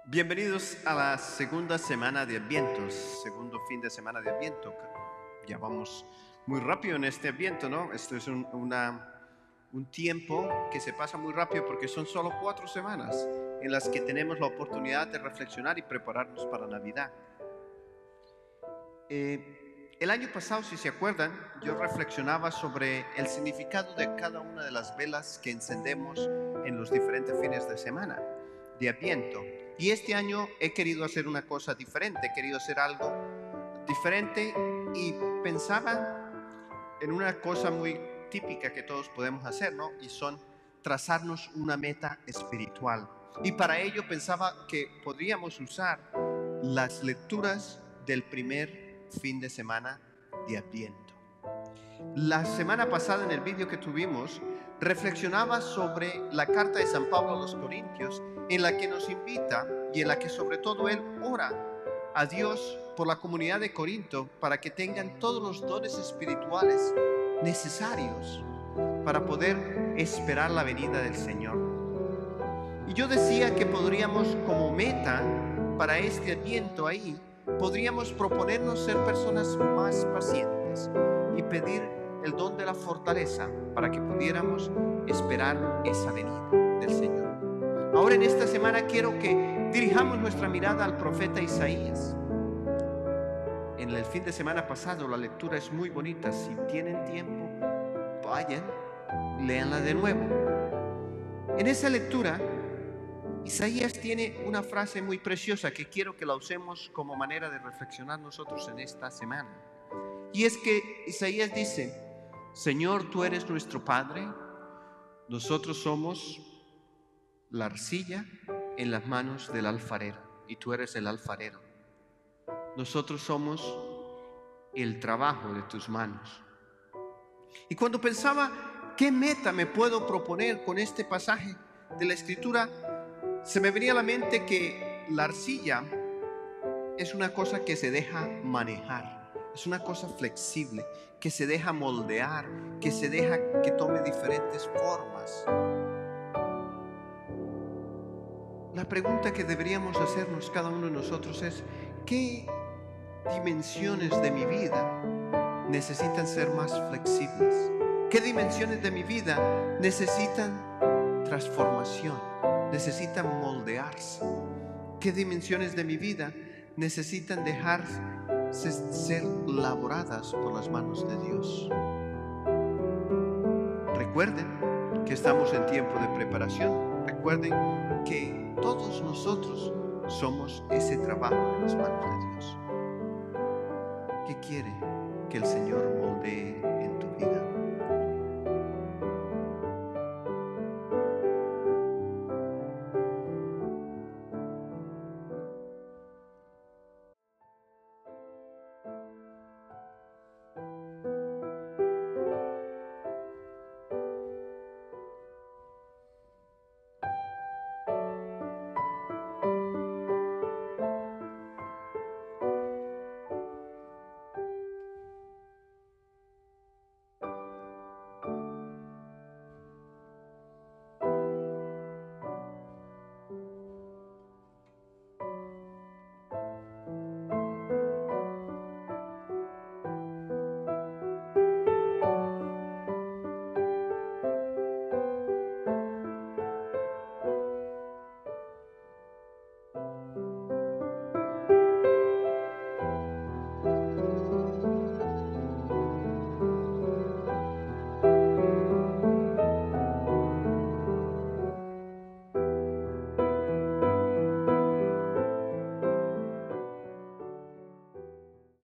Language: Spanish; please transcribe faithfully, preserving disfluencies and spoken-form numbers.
Bienvenidos a la segunda semana de Advientos, segundo fin de semana de Adviento. Ya vamos muy rápido en este Adviento, ¿no? Esto es un, una, un tiempo que se pasa muy rápido porque son solo cuatro semanas en las que tenemos la oportunidad de reflexionar y prepararnos para Navidad. Eh, el año pasado, si se acuerdan, yo reflexionaba sobre el significado de cada una de las velas que encendemos en los diferentes fines de semana de Adviento. Y este año he querido hacer una cosa diferente, he querido hacer algo diferente y pensaba en una cosa muy típica que todos podemos hacer, ¿no? Y son trazarnos una meta espiritual. Y para ello pensaba que podríamos usar las lecturas del primer fin de semana de Adviento. La semana pasada en el vídeo que tuvimos reflexionaba sobre la carta de San Pablo a los Corintios, en la que nos invita y en la que sobre todo él ora a Dios por la comunidad de Corinto para que tengan todos los dones espirituales necesarios para poder esperar la venida del Señor. Y yo decía que podríamos, como meta para este Adviento ahí, podríamos proponernos ser personas más pacientes y pedir el don de la fortaleza para que pudiéramos esperar esa venida del Señor. Ahora en esta semana quiero que dirijamos nuestra mirada al profeta Isaías. En el fin de semana pasado la lectura es muy bonita. Si tienen tiempo, vayan, léanla de nuevo. En esa lectura, Isaías tiene una frase muy preciosa que quiero que la usemos como manera de reflexionar nosotros en esta semana. Y es que Isaías dice: Señor, tú eres nuestro Padre, nosotros somos la arcilla en las manos del alfarero y tú eres el alfarero. Nosotros somos el trabajo de tus manos. Y cuando pensaba qué meta me puedo proponer con este pasaje de la Escritura, se me venía a la mente que la arcilla es una cosa que se deja manejar, es una cosa flexible, que se deja moldear, que se deja que tome diferentes formas. La pregunta que deberíamos hacernos cada uno de nosotros es: ¿qué dimensiones de mi vida necesitan ser más flexibles? ¿Qué dimensiones de mi vida necesitan transformación, necesitan moldearse? ¿Qué dimensiones de mi vida necesitan dejarse ser laboradas por las manos de Dios? Recuerden que estamos en tiempo de preparación. Recuerden que todos nosotros somos ese trabajo en las manos de Dios. ¿Qué quiere que el Señor moldee en tu vida?